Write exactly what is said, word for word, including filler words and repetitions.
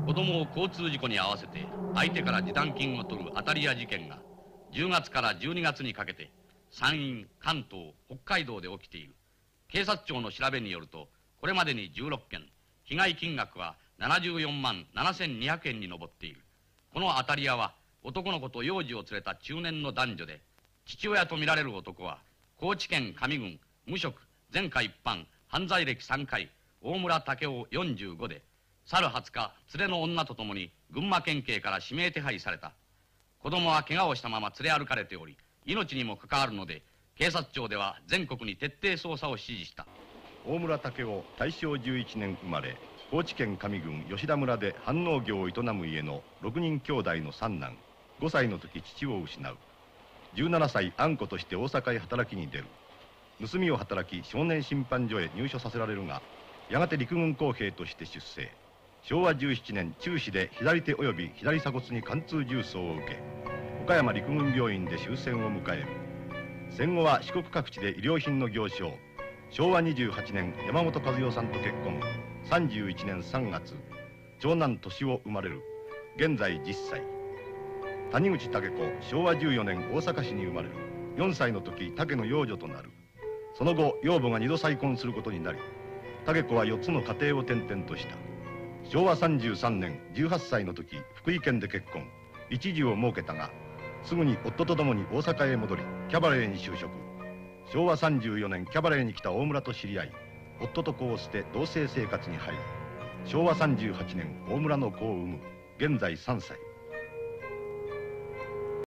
子供を交通事故に遭わせて相手から示談金を取る当たり屋事件がじゅうがつからじゅうにがつにかけて山陰、関東、北海道で起きている。警察庁の調べによると、これまでにじゅうろっけん、被害金額はななじゅうよんまんななせんにひゃくえんに上っている。この当たり屋は男の子と幼児を連れた中年の男女で、父親とみられる男は高知県上郡無職前科一般犯罪歴さんかい大村武雄よんじゅうごで、去るはつか連れの女と共に群馬県警から指名手配された。子供は怪我をしたまま連れ歩かれており、命にも関わるので警察庁では全国に徹底捜査を指示した。 大村武雄、大正じゅういちねん生まれ、高知県上郡吉田村で飯能業を営む家のろくにん兄弟の三男。ごさいの時父を失う。じゅうななさいあんことして大阪へ働きに出る。盗みを働き少年審判所へ入所させられるが、やがて陸軍工兵として出征。しょうわじゅうななねん中士で左手及び左鎖骨に貫通銃創を受け、岡山陸軍病院で終戦を迎える。戦後は四国各地で医療品の行商。しょうわにじゅうはちねん山本和代さんと結婚。さんじゅういちねんさんがつ長男俊夫生まれる。現在じゅっさい。谷口武子、しょうわじゅうよねん大阪市に生まれる。よんさいの時武の養女となる。その後養母がにど再婚することになり、武子はよっつの家庭を転々とした。しょうわさんじゅうさんねんじゅうはっさいの時福井県で結婚。一児を設けたが、すぐに夫と共に大阪へ戻りキャバレーに就職。しょうわさんじゅうよねんキャバレーに来た大村と知り合い、夫と子を捨て同棲生活に入り、しょうわさんじゅうはちねん大村の子を産む。現在さんさい。